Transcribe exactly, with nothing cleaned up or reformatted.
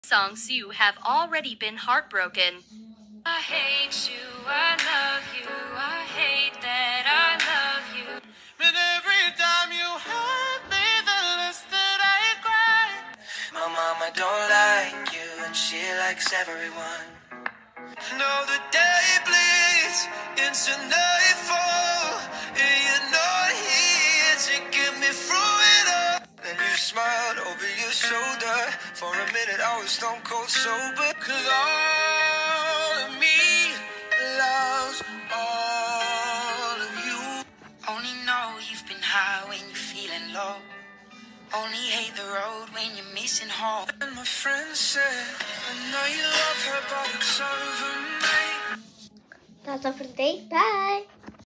songs you have already been heartbroken. I hate you, I love you, I hate that I love you. But every time you hurt me, the less that I cry. My mama don't like you and she likes everyone. Now the day bleeds into nightfall, and you're not here to get me through it all. Then you smiled over your shoulder. For a minute I was stone cold sober. Cause all of me loves all of you. Only know you've been high when you're feeling low. Only hate the road when you're missing home. And my friend said, I know you love her, but it's over me. That's all for today. Bye.